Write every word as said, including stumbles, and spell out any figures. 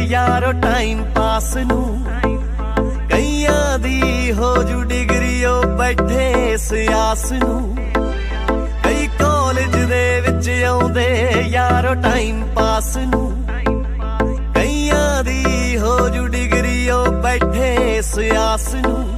यारो time pass नू कईयां दी हो जू डिग्री ओ बैठे इस आस नू कई कॉलेज दे विच आउंदे यारो टाइम पास नू कईयां दी हो जू डिग्री ओ बैठे इस आस नू